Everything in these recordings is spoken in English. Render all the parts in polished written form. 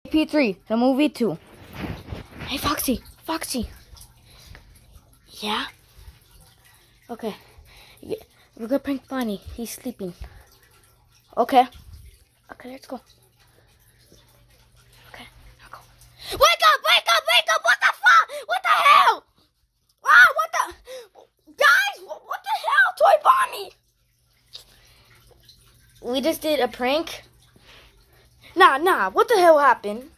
jp3, the movie 2. Hey, Foxy. Foxy. Yeah? Okay. Yeah. We're gonna prank Bonnie. He's sleeping. Okay. Okay, let's go. Okay, now go. Wake up! Wake up! Wake up! What the fuck? What the hell? Ah, what the... Guys, what the hell? Toy Bonnie! We just did a prank. Nah. What the hell happened?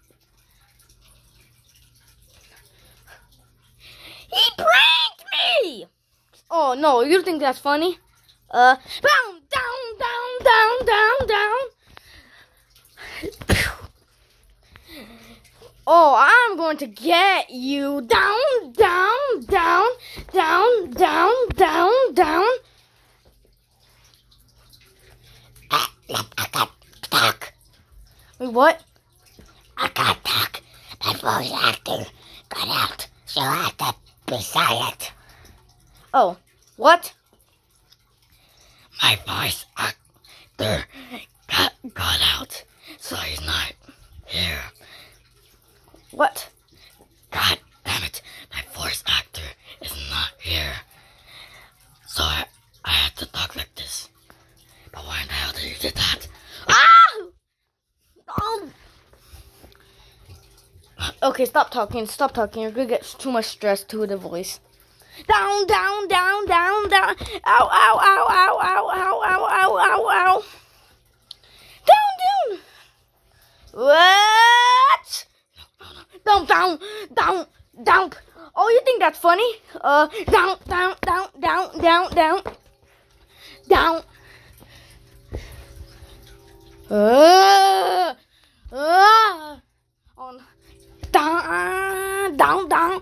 He pranked me! Oh, no. You think that's funny? Down. Oh, I'm going to get you. Down. I got talk. Wait, what? I got talk. My voice actor got out, so I had to be silent. Oh, what? My voice actor got out, so he's not here. What? God damn it, my voice actor is not here. So I had to talk like this. But why in the hell did you do that? Ah! Oh. Okay, stop talking. You're gonna get too much stress to the voice. Down. Ow. Down. What? Down. Oh, you think that's funny? Down. On. Down.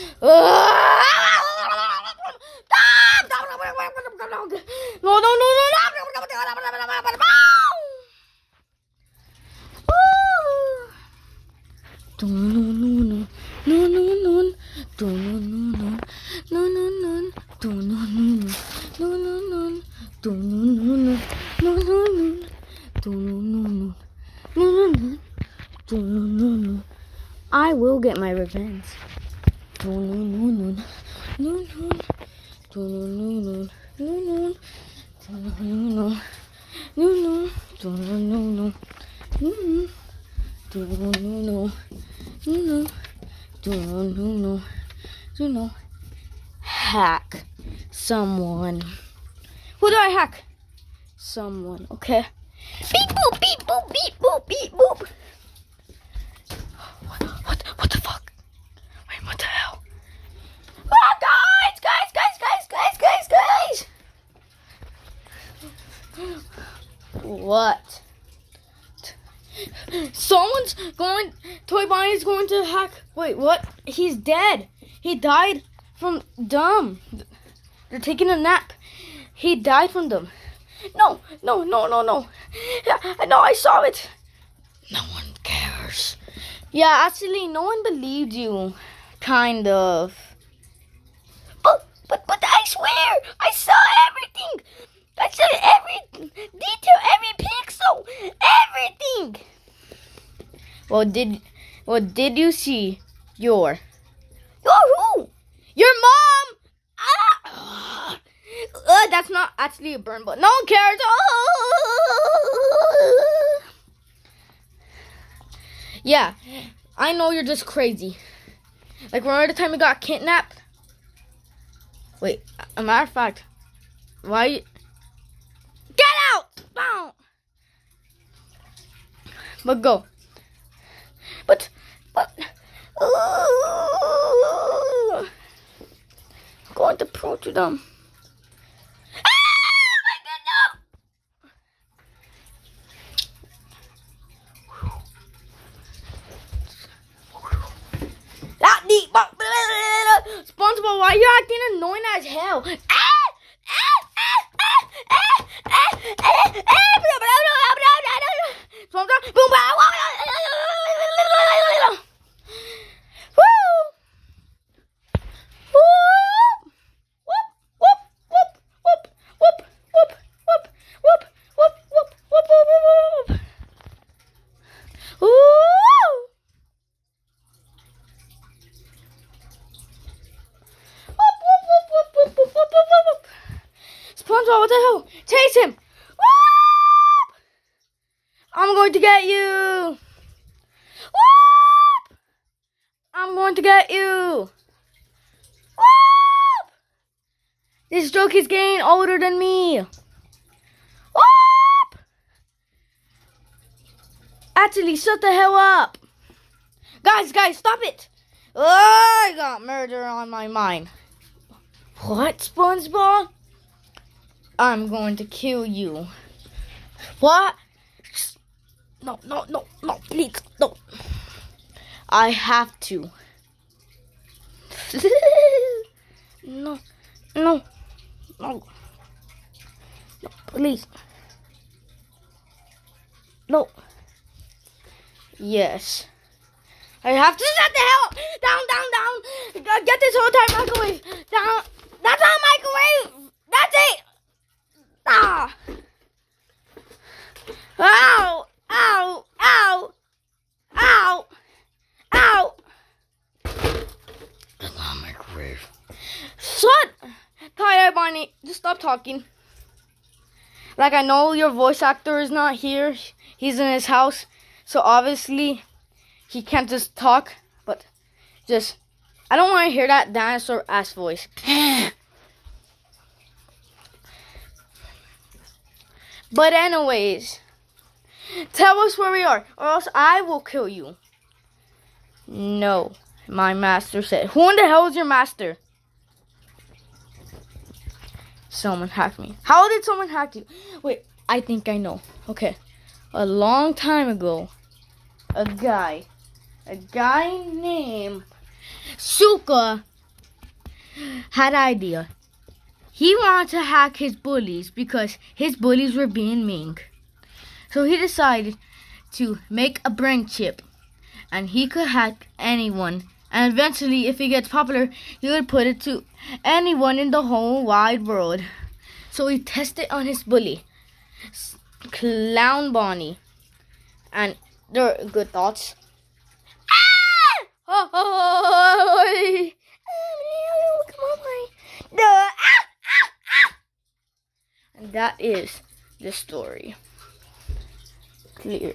I will get my revenge. Hack someone. Who do I hack? Someone, okay? Beep boop. What the fuck? Wait, what the hell? Ah, guys! What? Toy Bonnie's going to hack. Wait, what? He's dead. He died from them. They're taking a nap. He died from them. No. Yeah, no, I saw it. No one cares. Yeah, actually, no one believed you. Kind of. But I swear, I saw everything. I saw every detail, every pixel, everything. Well, did you see your who? Your mom? Ah! That's not actually a burn, but no one cares. Yeah, I know you're just crazy. Like, remember the time we got kidnapped? Wait, a matter of fact, why? Get out! Bow! But go. But. I'm going to prove to them. SpongeBob, why are you acting annoying as hell? Woo! the hell? Chase him! Whoop! I'm going to get you! Whoop! I'm going to get you! Whoop! This joke is getting older than me. Whoop! Actually, shut the hell up. Guys, stop it. Oh, I got murder on my mind. What, SpongeBob? I'm going to kill you. What? No, please, no. I have to. No, please. No. Yes. I have to shut the hell up. Down. Get this whole time microwave. Down. That's not a microwave. That's it. Ah. Ow. That's not a microwave. Shut. Tie-dye Bonnie. Just stop talking. Like, I know your voice actor is not here. He's in his house. So obviously, he can't just talk. But just, I don't want to hear that dinosaur ass voice. But anyways, tell us where we are, or else I will kill you. No, my master said. Who in the hell is your master? Someone hacked me. How did someone hack you? Wait, I think I know. Okay, a long time ago, a guy named Suka had an idea. He wanted to hack his bullies because his bullies were being mean. So he decided to make a brain chip, and he could hack anyone. And eventually, if he gets popular, he would put it to anyone in the whole wide world. So he tested on his bully, Clown Bonnie. And there are good thoughts. Ah! Oh, come on, and that is the story. Clear.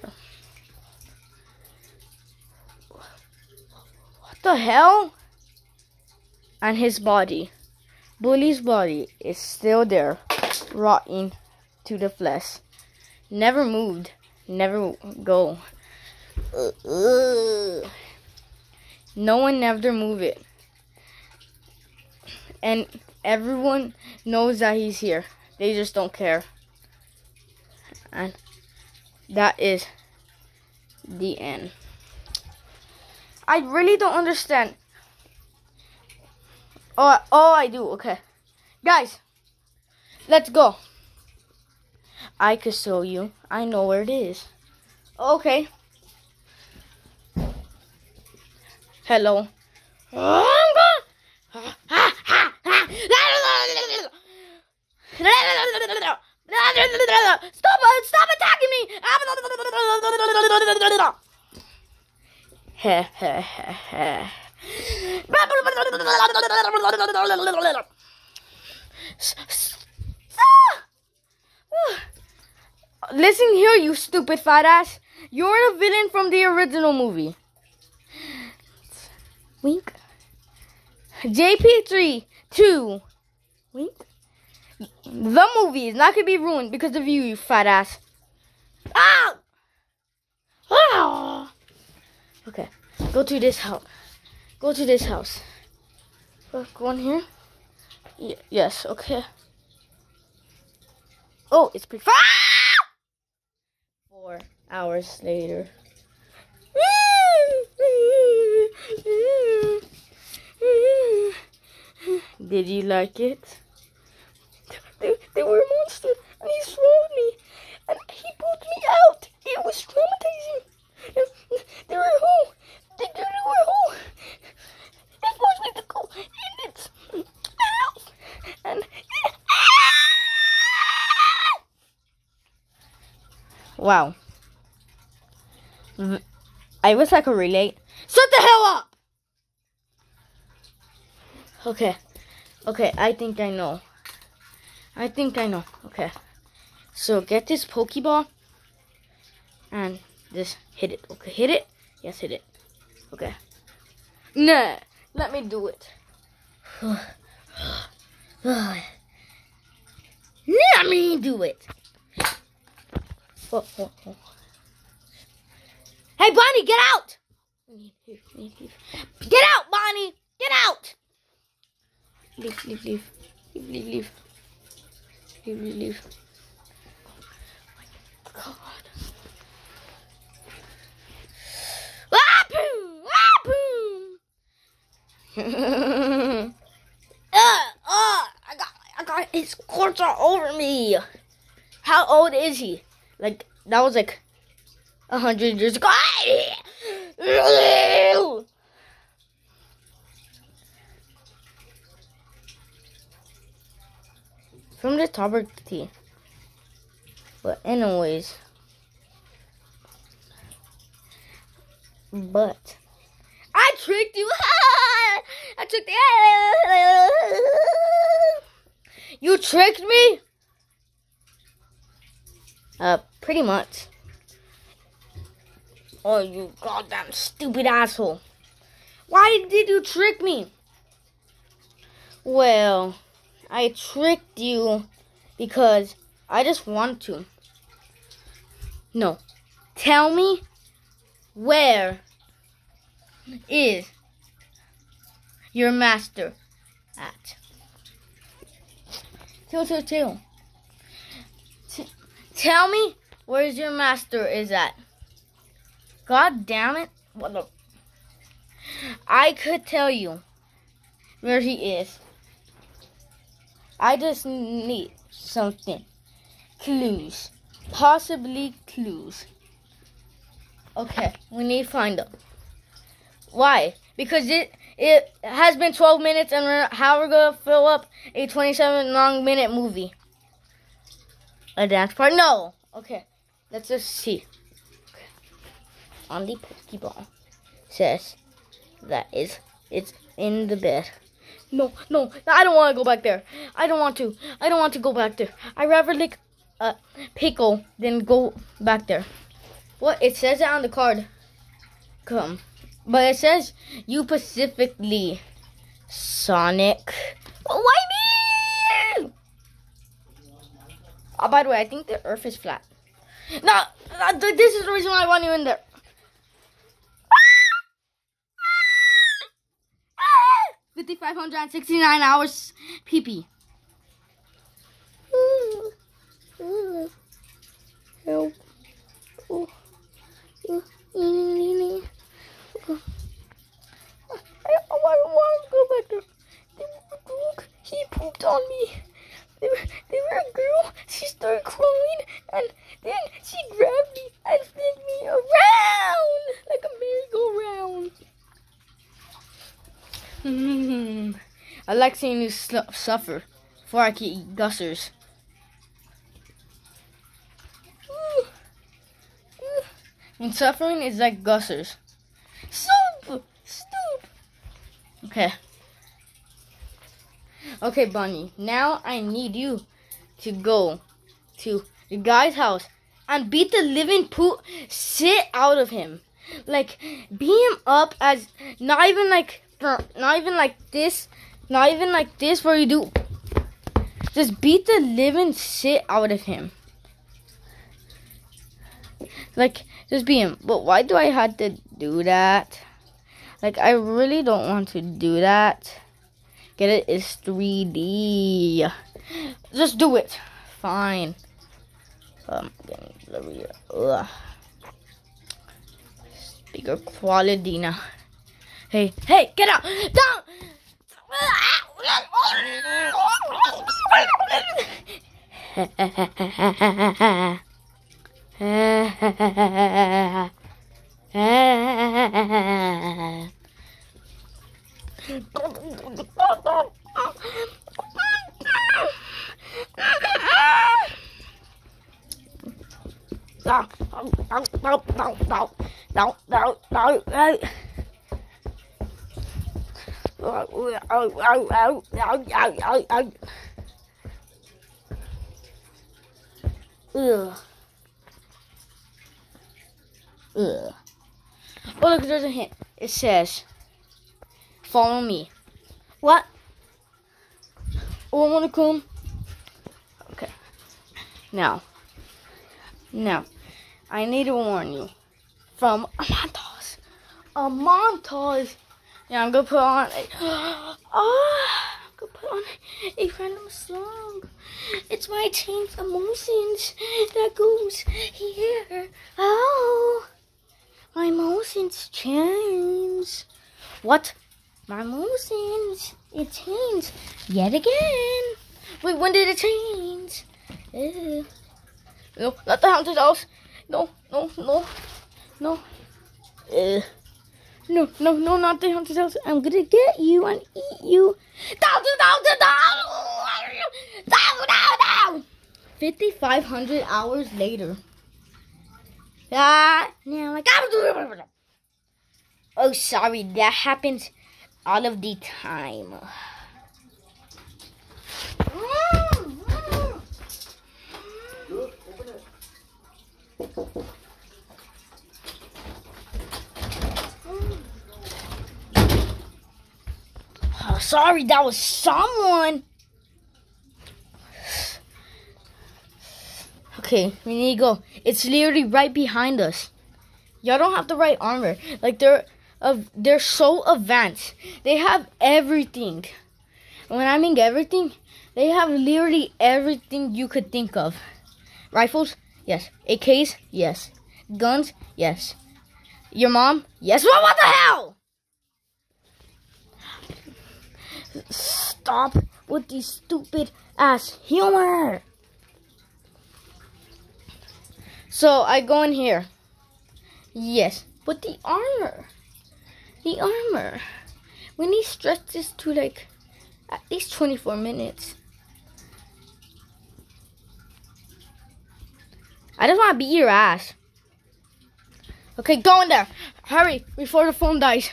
What the hell? And his body. Bully's body is still there, rotting to the flesh. Never moved. Never go. No one ever move it. And everyone knows that he's here. They just don't care. And that is the end. I really don't understand. Oh, I do. Okay. Guys, let's go. I could show you. I know where it is. Okay. Hello. Stop attacking me! Listen here, you stupid fat ass. You're the villain from the original movie. Wink. jp3movie2. Wink. The movie is not going to be ruined because of you, you fat ass. Ow! Ow! Okay, go to this house. Go to this house. Go in here. Yes, okay. Oh, it's pretty far. 4 hours later. Did you like it? They were a monster, and he swallowed me, and he pulled me out. It was traumatizing. They were home. They were home. They forced me to go in it. Ow! And wow. I wish I could relate. Shut the hell up! Okay, I think I know. I think I know. Okay. So get this Pokeball and just hit it. Okay, hit it. Yes, hit it. Okay. Nah, let me do it. Let me do it. Oh. Hey, Bonnie, get out! Get out, Bonnie! Get out! Leave. God. I got his corpse all over me. How old is he? Like, that was like 100 years ago. From the top of the tea. But anyways. But I tricked you. I tricked you. You tricked me? Pretty much. Oh, you goddamn stupid asshole. Why did you trick me? Well, I tricked you because I just want to. No. Tell me where is your master at? Tell me where's your master is at. God damn it. What the? I could tell you where he is. I just need something. Clues. Possibly clues. Okay, we need to find them. Why? Because it has been 12 minutes and how we're going to fill up a 27 long minute movie. A dance part? No. Okay, let's just see. Okay. On the Pokeball says that it's in the bed. No, I don't want to go back there. I don't want to go back there. I'd rather lick a pickle than go back there. What? It says it on the card. Come. But it says you specifically, Sonic. Why me? Oh, by the way, I think the earth is flat. No, this is the reason why I want you in there. 5,569 hours pee-pee. Help. I don't want to go back there. He pooped on me. They were a girl. She started crying, and then she grabbed me and spun me around like a merry-go-round. I like seeing you suffer before I can eat gussers. And suffering is like gussers. Stop! Okay, Bunny. Now I need you to go to the guy's house and beat the living shit out of him. Like, beat him up as not even like this where you do. Just beat the living shit out of him. Like, just beat him. But why do I have to do that? Like, I really don't want to do that. Get it? It's 3D. Just do it. Fine. Bigger quality now. Hey, get out! Don't! Ugh. Ugh. Oh, look, there's a hint. It says, follow me. What? Oh, I want to come. Okay. Now, I need to warn you from a montage. A montage. Yeah, I'm gonna put on a random song. It's my team's emotions that goes here. Oh, my emotions change. What? My emotions, it changed yet again. Wait, when did it change? No, not the haunted house. No. No, not the haunted house. I'm gonna get you and eat you. Down. 5,500 hours later. Now I gotta. Oh, sorry, that happens all of the time. Oh, sorry, that was someone. Okay, we need to go. It's literally right behind us. Y'all don't have the right armor. Like they're so advanced. They have everything. When I mean everything, they have literally everything you could think of. Rifles? Yes. AKs? Yes. Guns? Yes. Your mom? Yes. What the hell? Stop with these stupid ass humor. So I go in here. Yes. But the armor. We need to stretch this to like at least 24 minutes. I just want to beat your ass. Okay, go in there. Hurry before the phone dies.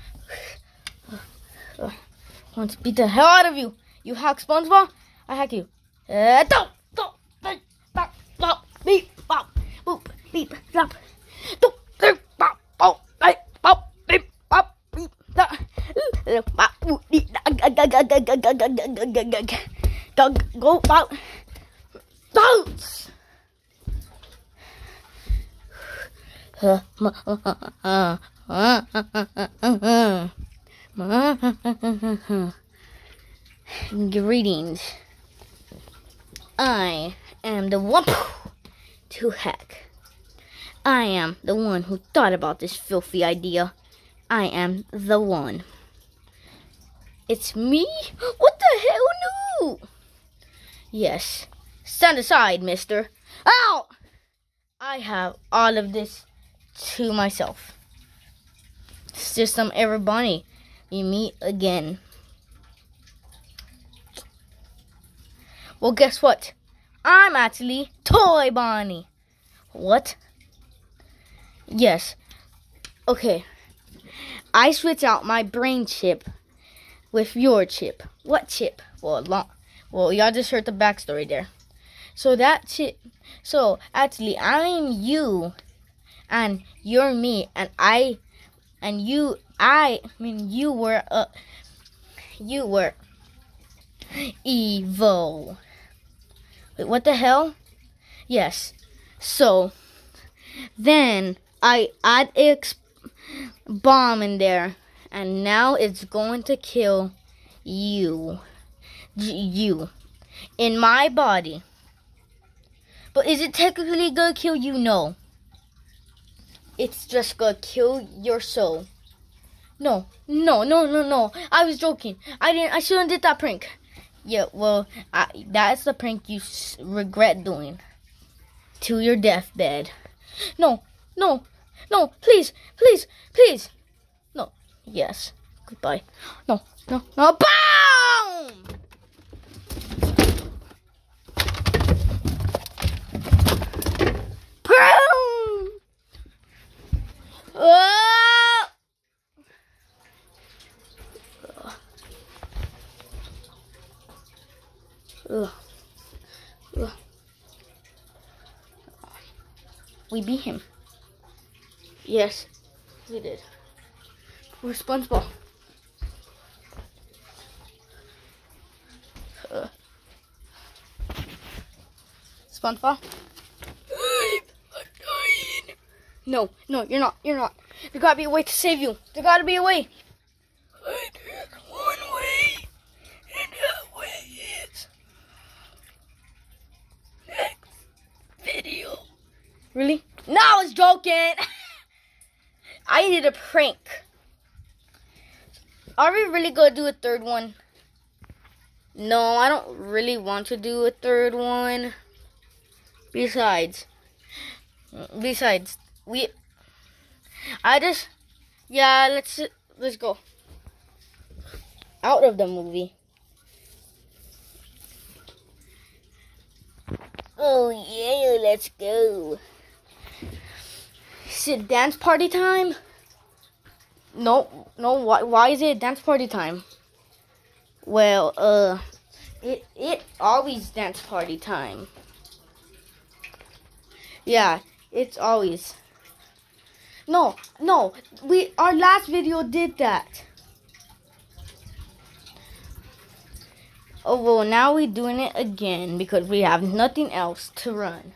I want to beat the hell out of you. You hack SpongeBob, I hack you. Don't, beep, bop, beep, bop, boop, beep, bop. Don't, beep, bop, oh, beep, bop, beep, bop, beep, bop. Go, bop. Bounce. Greetings. I am the one to hack. I am the one who thought about this filthy idea. I am the one. It's me? What the hell? No! Yes. Stand aside, mister. Ow! I have all of this to myself. System Error Bunny. We meet again. Well, guess what? I'm actually Toy Bonnie. What? Yes. Okay. I switch out my brain chip with your chip. What chip? Well, y'all just heard the backstory there. So that chip. So actually, I'm you, and you're me, and you were evil. Wait, what the hell? Yes. So then I add bomb in there, and now it's going to kill you in my body. But is it technically gonna kill you? No. It's just gonna kill your soul. No. I was joking. I shouldn't did that prank. Yeah, well, that's the prank you regret doing. To your deathbed. No, please. No, yes, goodbye. No, boom! Boom! Oh! We beat him. Yes, we did. We're SpongeBob. SpongeBob? I'm dying. No, you're not. You're not. There gotta be a way to save you. There gotta be a way. There's one way, and that way is next video. Really? No, I was joking. I did a prank. Are we really gonna do a third one? No, I don't really want to do a third one. Besides, let's go out of the movie. Oh yeah, let's go. Is it dance party time? No. Why is it dance party time? Well, it always dance party time. Yeah, it's always. No, our last video did that. Oh, well, now we're doing it again because we have nothing else to run.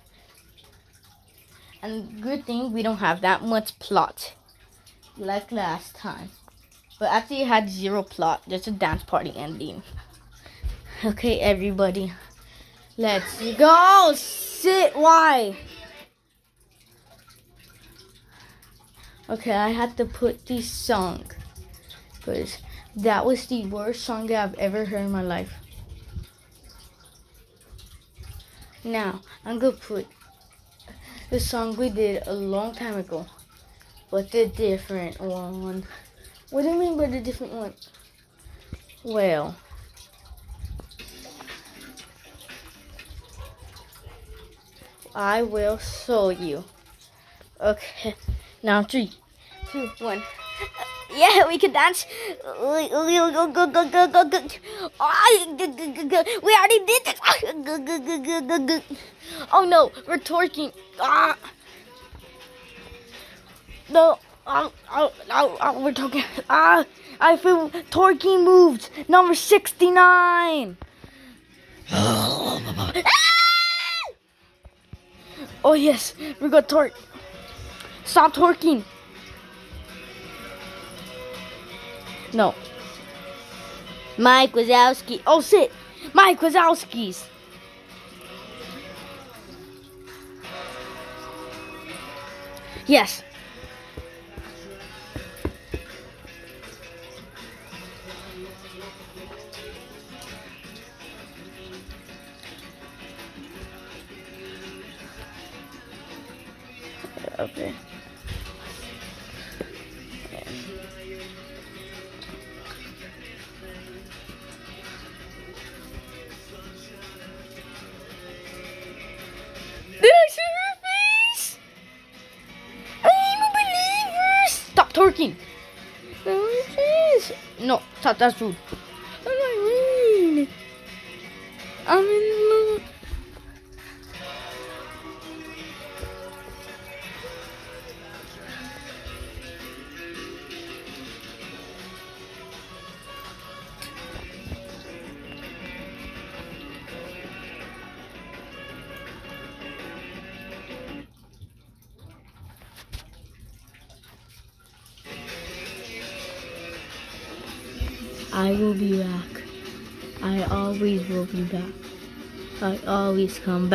And good thing we don't have that much plot like last time. But actually it had 0 plot, just a dance party ending. Okay, everybody, let's go. Sit. Why? Okay, I had to put this song because that was the worst song that I've ever heard in my life. Now I'm gonna put the song we did a long time ago, but the different one. What do you mean by the different one? Well, I will show you. Okay, now 3, 2, 1. Yeah, we can dance. We already did this. Oh no, we're twerking. No, we're talking. I feel twerking moves. Number 69. Oh yes, we got twerk. Stop twerking. No. Mike Wazowski. Oh shit. Mike Wazowski's. Yes. Okay. Did I see her face? I'm a believer. Stop twerking. No, stop. That's rude. What do I mean? I'm in love. I will be back. I always will be back. I always come back.